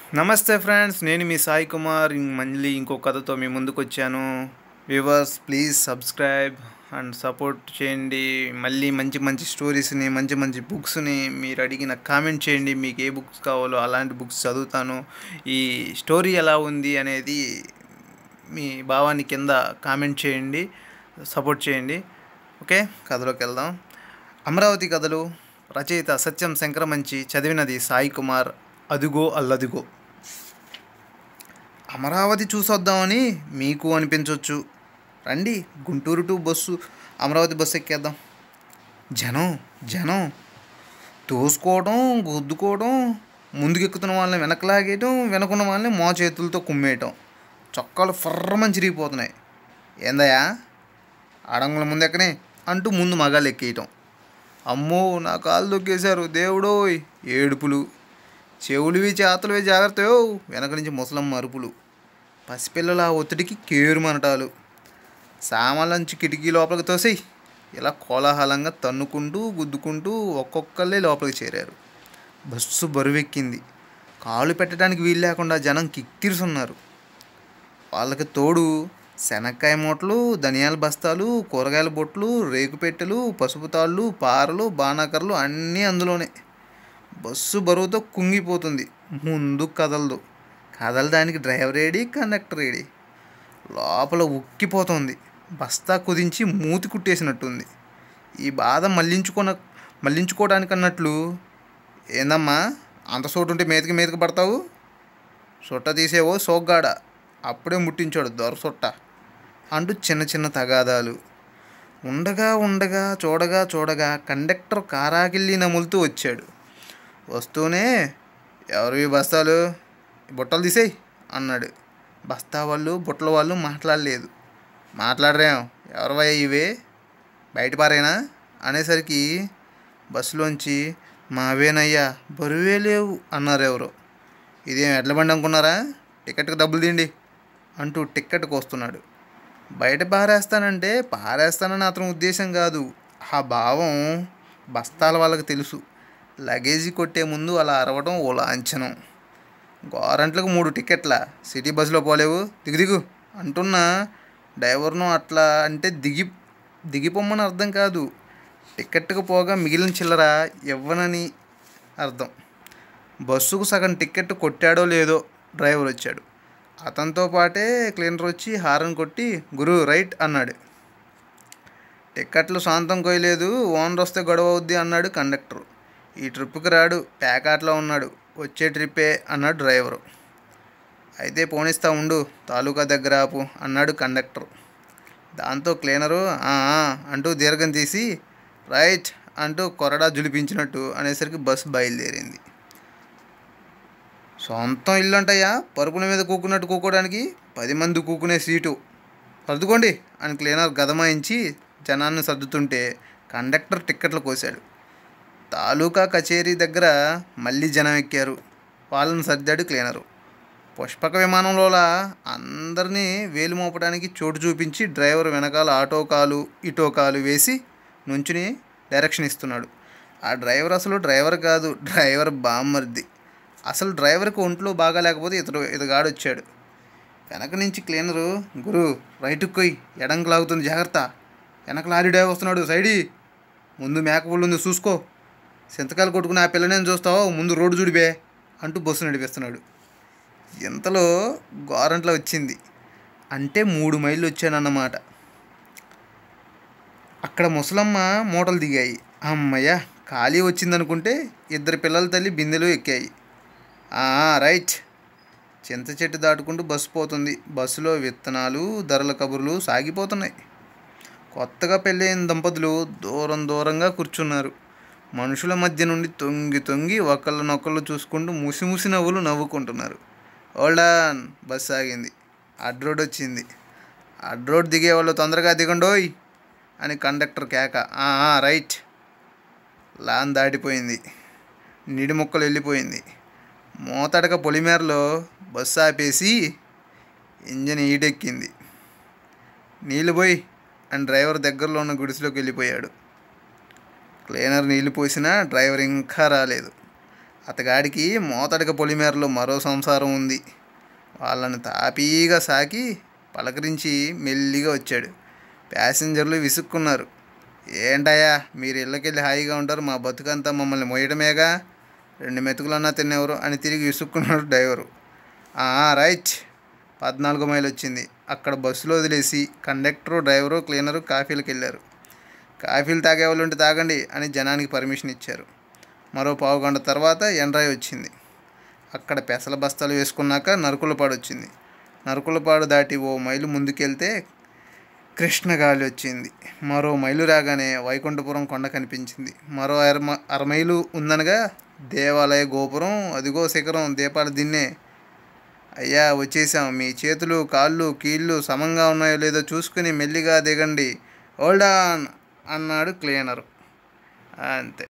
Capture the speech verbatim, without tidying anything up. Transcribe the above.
నమస్తే ఫ్రెండ్స్, నేను మీ సాయి కుమార్. ఇం- మళ్ళీ ఇంకో కథతో మీ ముందుకు వచ్చాను. Viewers, please subscribe and support చేయండి. మళ్ళీ మంచి మంచి స్టోరీస్ని, మంచి మంచి బుక్స్ని మీరు అడిగిన కామెంట్ చేయండి. మీకు ఏ బుక్స్ కావాలో అలాంటి బుక్స్ చదువుతాను. ఈ స్టోరీ ఎలా ఉంది అనేది మీ భావాన్ని కింద కామెంట్ చేయండి, సపోర్ట్ చేయండి. ఓకే, కథలోకి వెళ్దాం. అమరావతి కథలు, రచయిత సత్యం శంకర, మంచి, చదివినది సాయి కుమార్. అదిగో అల్లదిగో. అమరావతి చూసొద్దామని మీకు అనిపించవచ్చు. రండి, Guntur to bus Amaravati bus ఎక్కేద్దాం. జనం జనం తోసుకోవడం, గుద్దుకోవడం, ముందుకెక్కుతున్న వాళ్ళని వెనకలాగేయటం, వెనకున్న వాళ్ళని మో చేతులతో కుమ్మేయటం, చొక్కాలు ఫర్రమని చిరిగిపోతున్నాయి. ఏందయ్యా ఆడంగుల ముందెక్కనే అంటూ ముందు మగాళ్ళు ఎక్కేయటం. అమ్మో, నా కాళ్ళు దొక్కేశారు దేవుడోయ్ ఏడుపులు. చెవులువి చేతలువి జాగ్రత్తయో వెనక నుంచి ముసలమ్మ అరుపులు. పసిపిల్లల ఆ ఒత్తిడికి కేరుమనటాలు. సామాన్లంచి కిటికీ లోపలికి తోసేయి. ఇలా కోలాహలంగా తన్నుకుంటూ గుద్దుకుంటూ ఒక్కొక్కళ్ళే లోపలికి చేరారు. బస్సు బరువెక్కింది. కాళ్ళు పెట్టడానికి వీలు లేకుండా జనం కిక్కిరిసున్నారు. వాళ్ళకి తోడు శనక్కాయ మూటలు, ధనియాల బస్తాలు, కూరగాయల బొట్లు, రేకుపెట్టెలు, పసుపు తాళ్ళు, పారలు, బాణాకర్రలు అన్నీ అందులోనే. బస్సు బరువుతో కుంగిపోతుంది. ముందు కదలదు. కదలడానికి డ్రైవర్ ఏడి, కండక్టర్ ఏడి. లోపల ఉక్కిపోతుంది. బస్తా కుదించి మూతి కుట్టేసినట్టుంది. ఈ బాధ మళ్ళించుకొన మళ్ళించుకోవడానికి అన్నట్లు, ఏందమ్మా అంత చోటు ఉంటే మీదకి మీదకి పడతావు? సొట్ట తీసేవో సోగ్గాడ, అప్పుడే ముట్టించాడు దొర సొట్ట అంటూ చిన్న చిన్న తగాదాలు. ఉండగా ఉండగా చూడగా చూడగా కండక్టర్ కారాకిల్లి నములుతూ వచ్చాడు. వస్తూనే, ఎవరివి బస్తాలు, బుట్టలు తీసేయి అన్నాడు. బస్తా వాళ్ళు బుట్టల వాళ్ళు మాట్లాడలేదు. మాట్లాడరేం, ఎవరివయ్యా ఇవే, బయట పారేనా అనేసరికి బస్సులోంచి, మావేనయ్యా బరువే లేవు అన్నారు ఎవరో. ఇదేం ఎడ్ల బండి అనుకున్నారా, టికెట్కి డబ్బులు తీయండి అంటూ టిక్కెట్కి వస్తున్నాడు. బయట పారేస్తానంటే పారేస్తానని అతని ఉద్దేశం కాదు. ఆ భావం బస్తాల వాళ్ళకి తెలుసు. లగేజీ కొట్టే ముందు అలా అరవడం ఓ లాంఛనం. గోరంట్లకు మూడు టికెట్ల, సిటీ బస్సులో పోలేవు, దిగు దిగు అంటున్న డ్రైవర్ను అట్లా అంటే దిగి దిగిపోమ్మని అర్థం కాదు. టికెట్కి పోగా మిగిలిన చిల్లర ఇవ్వనని అర్థం. బస్సుకు సగం టికెట్ కొట్టాడో లేదో డ్రైవర్ వచ్చాడు. అతనితో పాటే క్లీనర్ వచ్చి హారన్ కొట్టి, గురు రైట్ అన్నాడు. టిక్కెట్లు సొంతం కొయ్యలేదు, ఓనర్ వస్తే గొడవ అవుద్ది అన్నాడు కండక్టరు. ఈ ట్రిప్కి రాడు, ప్యాకాట్లో ఉన్నాడు, వచ్చే ట్రిప్పే అన్నాడు డ్రైవరు. అయితే పోనిస్తా ఉండు, తాలూకా దగ్గర ఆపు అన్నాడు కండక్టర్. దాంతో క్లీనరు "ఆ ఆ" అంటూ దీర్ఘం తీసి, రైట్ అంటూ కొరడా జులిపించినట్టు అనేసరికి బస్సు బయలుదేరింది. సొంతం ఇల్లు అంటయ్యా, పరుపుల మీద కూకున్నట్టు కూకోవడానికి, పది మంది కూకునే సీటు, సర్దుకోండి అని క్లీనర్ గదమాయించి జనాన్ని సర్దుతుంటే కండక్టర్ టిక్కెట్లు కోశాడు. తాలూకా కచేరీ దగ్గర మళ్ళీ జనం ఎక్కారు. వాళ్ళని సర్దాడు క్లీనరు. పుష్పక విమానంలోలా అందరినీ వేలు మోపడానికి చోటు చూపించి డ్రైవర్ వెనకాల ఆటో కాలు ఇటో కాలు వేసి నుంచుని డైరెక్షన్ ఇస్తున్నాడు. ఆ డ్రైవర్ అసలు డ్రైవర్ కాదు, డ్రైవర్ బామ్మర్ది. అసలు డ్రైవర్కి ఒంట్లో బాగా లేకపోతే ఇతడు ఇతగాడు వచ్చాడు. వెనక నుంచి క్లీనరు, గురు రైటుకు కొయ్యి, ఎడంకి లాగుతుంది జాగ్రత్త, వెనక లారీ డ్రైవర్ వస్తున్నాడు సైడీ, ముందు మేకపుల్లు ఉంది చూసుకో, సింతకాయలు కొట్టుకుని ఆ పిల్లనేం చూస్తావో, ముందు రోడ్డు చూడిబే అంటూ బస్సు నడిపిస్తున్నాడు. ఇంతలో గోరంట్ల వచ్చింది. అంటే మూడు మైళ్ళు వచ్చానన్నమాట. అక్కడ ముసలమ్మ మూటలు దిగాయి. అమ్మయ్య ఖాళీ వచ్చిందనుకుంటే ఇద్దరు పిల్లల తల్లి బిందెలు ఎక్కాయి. రైట్. చింత చెట్టు దాటుకుంటూ బస్సు పోతుంది. బస్సులో విత్తనాలు, ధరల కబుర్లు సాగిపోతున్నాయి. కొత్తగా పెళ్ళైన దంపతులు దూరం దూరంగా కూర్చున్నారు. మనుషుల మధ్య నుండి తొంగి తొంగి ఒకళ్ళనొకళ్ళు చూసుకుంటూ ముసిముసి నవ్వులు నవ్వుకుంటున్నారు. ఓల్డాన్ బస్సు ఆగింది. అడ్ రోడ్ వచ్చింది. అడ్ రోడ్ దిగేవాళ్ళు తొందరగా దిగండోయ్ అని కండక్టర్ కేక. రైట్. లాన్ దాటిపోయింది. నిడి ముక్కలు వెళ్ళిపోయింది. మోతడక పొలిమేరలో బస్సు ఆపేసి ఇంజన్ ఈటెక్కింది. నీళ్ళు పోయి అని డ్రైవర్ దగ్గరలో ఉన్న గుడిసెలోకి వెళ్ళిపోయాడు. క్లీనర్ నీళ్లు పోసినా డ్రైవర్ ఇంకా రాలేదు. అతగాడికి మోతడక పొలిమేరలో మరో సంసారం ఉంది. వాళ్ళని తాపీగా సాకి పలకరించి మెల్లిగా వచ్చాడు. ప్యాసింజర్లు విసుక్కున్నారు. ఏంటయ్యా మీరు ఇళ్ళకెళ్ళి హాయిగా ఉంటారు, మా బతుకంతా మమ్మల్ని మోయడమేగా, రెండు మెతుకులన్నా తినేవారు అని తిరిగి విసుక్కున్నాడు డ్రైవరు. రైట్, పద్నాలుగు మైలు వచ్చింది. అక్కడ బస్సులో వదిలేసి కండక్టరు, డ్రైవరు, క్లీనరు కాఫీలకు వెళ్ళారు. కాఫీలు తాగేవాళ్ళు ఉంటే తాగండి అని జనానికి పర్మిషన్ ఇచ్చారు. మరో పావు గంట తర్వాత ఎండ్రాయి వచ్చింది. అక్కడ పెసల బస్తాలు వేసుకున్నాక నరుకులపాడు వచ్చింది. నరుకులపాడు దాటి ఓ మైలు ముందుకెళ్తే కృష్ణగాలి వచ్చింది. మరో మైలు రాగానే వైకుంఠపురం కొండ కనిపించింది. మరో అర అర మైలు ఉందనగా దేవాలయ గోపురం, అదిగో శిఖరం, దీపాల దిన్నే. అయ్యా వచ్చేసాం, మీ చేతులు కాళ్ళు కీళ్ళు సమంగా ఉన్నాయో లేదో చూసుకుని మెల్లిగా దిగండి, హోల్డ్ ఆన్ అన్నాడు క్లీనరు. అంతే.